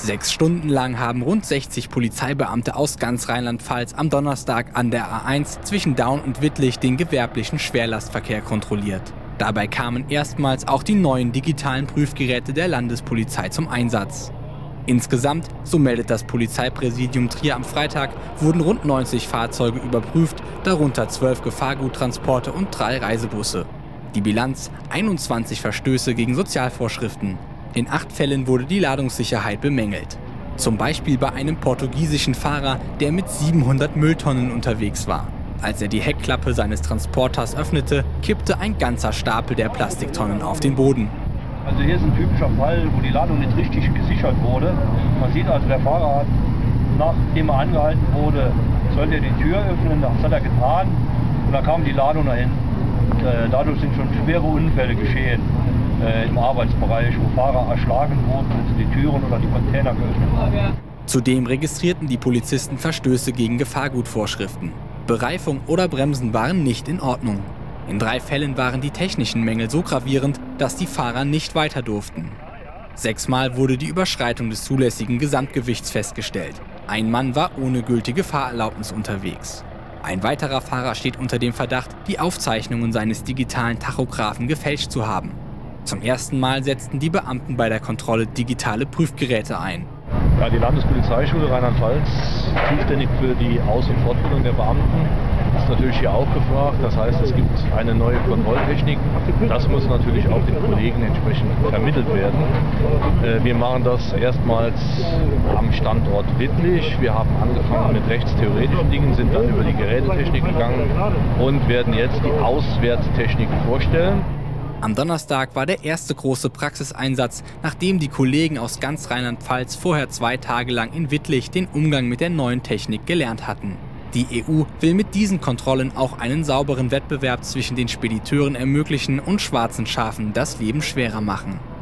6 Stunden lang haben rund 60 Polizeibeamte aus ganz Rheinland-Pfalz am Donnerstag an der A1 zwischen Daun und Wittlich den gewerblichen Schwerlastverkehr kontrolliert. Dabei kamen erstmals auch die neuen digitalen Prüfgeräte der Landespolizei zum Einsatz. Insgesamt, so meldet das Polizeipräsidium Trier am Freitag, wurden rund 90 Fahrzeuge überprüft, darunter 12 Gefahrguttransporte und 3 Reisebusse. Die Bilanz: 21 Verstöße gegen Sozialvorschriften. In 8 Fällen wurde die Ladungssicherheit bemängelt. Zum Beispiel bei einem portugiesischen Fahrer, der mit 700 Mülltonnen unterwegs war. Als er die Heckklappe seines Transporters öffnete, kippte ein ganzer Stapel der Plastiktonnen auf den Boden. Also hier ist ein typischer Fall, wo die Ladung nicht richtig gesichert wurde. Man sieht also, der Fahrer hat, nachdem er angehalten wurde, sollte er die Tür öffnen, das hat er getan und dann kam die Ladung dahin. Dadurch sind schon schwere Unfälle geschehen im Arbeitsbereich, wo Fahrer erschlagen wurden, wenn sie die Türen oder die Container geöffnet haben. Zudem registrierten die Polizisten Verstöße gegen Gefahrgutvorschriften. Bereifung oder Bremsen waren nicht in Ordnung. In 3 Fällen waren die technischen Mängel so gravierend, dass die Fahrer nicht weiter durften. 6-mal wurde die Überschreitung des zulässigen Gesamtgewichts festgestellt. Ein Mann war ohne gültige Fahrerlaubnis unterwegs. Ein weiterer Fahrer steht unter dem Verdacht, die Aufzeichnungen seines digitalen Tachographen gefälscht zu haben. Zum ersten Mal setzten die Beamten bei der Kontrolle digitale Prüfgeräte ein. Ja, die Landespolizeischule Rheinland-Pfalz, zuständig für die Aus- und Fortbildung der Beamten, ist natürlich hier auch gefragt. Das heißt, es gibt eine neue Kontrolltechnik. Das muss natürlich auch den Kollegen entsprechend vermittelt werden. Wir machen das erstmals am Standort Wittlich. Wir haben angefangen mit rechtstheoretischen Dingen, sind dann über die Gerätetechnik gegangen und werden jetzt die Auswerttechnik vorstellen. Am Donnerstag war der erste große Praxiseinsatz, nachdem die Kollegen aus ganz Rheinland-Pfalz vorher 2 Tage lang in Wittlich den Umgang mit der neuen Technik gelernt hatten. Die EU will mit diesen Kontrollen auch einen sauberen Wettbewerb zwischen den Spediteuren ermöglichen und schwarzen Schafen das Leben schwerer machen.